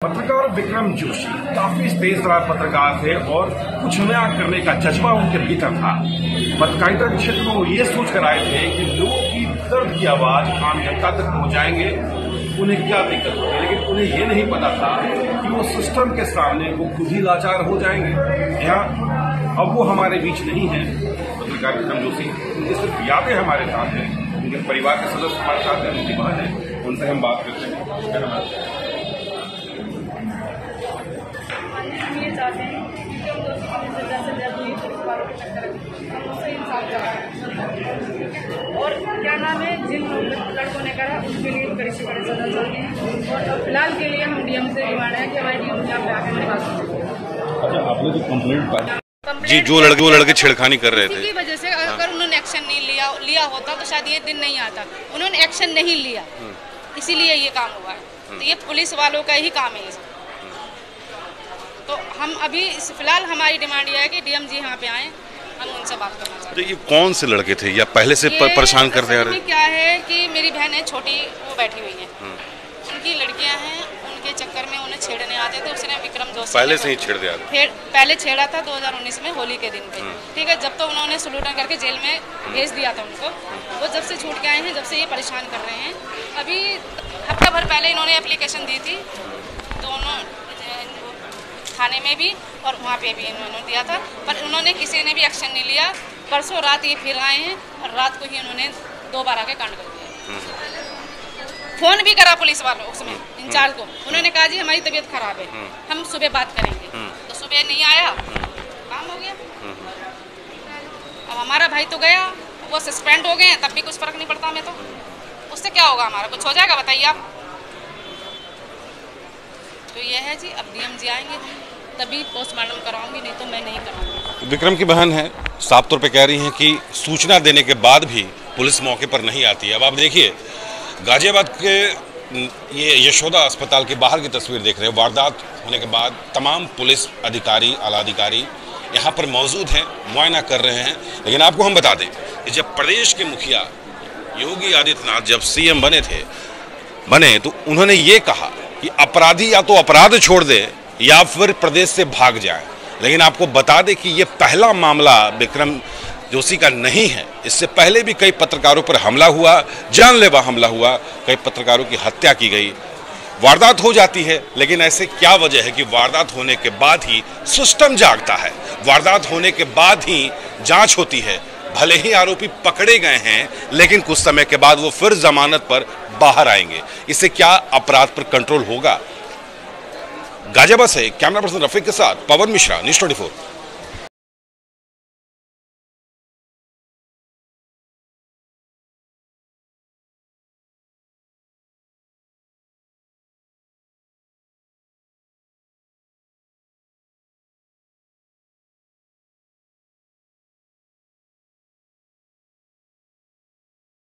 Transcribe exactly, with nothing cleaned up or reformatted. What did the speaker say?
पत्रकार विक्रम जोशी काफी तेज तरार पत्रकार थे और कुछ नया करने का जज्बा उनके भीतर था। पत्रकारिता के क्षेत्र में वो ये सोच कर आए थे कि लोगों की दर्द की आवाज आम जनता तक पहुंचाएंगे, उन्हें क्या दिक्कत होगी, लेकिन उन्हें ये नहीं पता था कि वो सिस्टम के सामने वो खुद ही लाचार हो जाएंगे। यहाँ अब वो हमारे बीच नहीं है पत्रकार विक्रम जोशी, उनकी सिर्फ यादें हमारे साथ हैं, उनके परिवार के सदस्य हमारे साथ हैं, उनकी बहन है, उनसे हम बात करते हैं। हम ये चाहते हैं कि हम दोस्तों को सजा से जल्द ही पुलिस वालों के चक्कर हम उससे इंसाफ कराएं। और क्या नाम है, जिन लड़कों ने करा उनके लिए कड़ी से कड़ी सजा चाहते हैं। और फिलहाल के लिए हम डीएम से डिमांड है कि हमारी डीएम यहाँ पे आके हमारी बात सुने। अच्छा, आपने जो कंप्लेंट जी, जो लड़के वो लड़के छेड़खानी कर रहे थे की वजह से अगर उन्होंने एक्शन नहीं लिया लिया होता तो शायद ये दिन नहीं आता। उन्होंने एक्शन नहीं लिया, इसीलिए ये काम हुआ है। तो ये पुलिस वालों का ही काम है। तो हम अभी फिलहाल हमारी डिमांड ये है कि डीएम जी यहाँ पे आए, हम उनसे बात करना चाहते हैं। तो ये कौन से लड़के थे या पहले से परेशान करते आ रहे? क्या है कि मेरी बहन है छोटी, वो बैठी हुई है, उनकी लड़कियां हैं, उनके चक्कर में उन्हें छेड़ने आते थे। उसने विक्रम जोशी पहले से ही छेड़ दिया था? फिर पहले छेड़ा था दो हज़ार उन्नीस में होली के दिन पे, ठीक है। जब तो उन्होंने सलूटन करके जेल में भेज दिया था उनको, वो जब से छूट के आए हैं, जब से ये परेशान कर रहे हैं। अभी हफ्ता भर पहले इन्होंने एप्लीकेशन दी थी दोनों थाने में भी और वहाँ पे भी इन्होंने दिया था, पर उन्होंने किसी ने भी एक्शन नहीं लिया। परसों रात ये फिर आए हैं और रात को ही उन्होंने दो बार आके कांड कर दिया। फोन भी करा पुलिस वालों उसमें इंचार्ज को, उन्होंने कहा जी हमारी तबीयत खराब है, हम सुबह बात करेंगे। तो सुबह नहीं आया, काम हो गया। अब हमारा भाई तो गया, वो सस्पेंड हो गए हैं, तब भी कुछ फर्क नहीं पड़ता हमें। तो उससे क्या होगा, हमारा कुछ हो जाएगा बताइए आप। तो ये है जी, अब डीएम जी आएंगे तभी पोस्टमार्टम कराऊंगी, नहीं तो मैं नहीं कराऊंगी। विक्रम की बहन है, साफ तौर पे कह रही हैं कि सूचना देने के बाद भी पुलिस मौके पर नहीं आती है। अब आप देखिए, गाजियाबाद के ये यशोदा अस्पताल के बाहर की तस्वीर देख रहे हैं। वारदात होने के बाद तमाम पुलिस अधिकारी, आला अधिकारी यहाँ पर मौजूद हैं, मुआयना कर रहे हैं। लेकिन आपको हम बता दें कि जब प्रदेश के मुखिया योगी आदित्यनाथ जब सीएम बने थे बने तो उन्होंने ये कहा कि अपराधी या तो अपराध छोड़ दे या फिर प्रदेश से भाग जाए। लेकिन आपको बता दें कि ये पहला मामला विक्रम जोशी का नहीं है। इससे पहले भी कई पत्रकारों पर हमला हुआ, जानलेवा हमला हुआ, कई पत्रकारों की हत्या की गई। वारदात हो जाती है, लेकिन ऐसे क्या वजह है कि वारदात होने के बाद ही सिस्टम जागता है, वारदात होने के बाद ही जांच होती है। भले ही आरोपी पकड़े गए हैं, लेकिन कुछ समय के बाद वो फिर जमानत पर बाहर आएंगे। इससे क्या अपराध पर कंट्रोल होगा? गाजियाबाद से कैमरा पर्सन रफीक के साथ पवन मिश्रा, न्यूज़ चौबीस।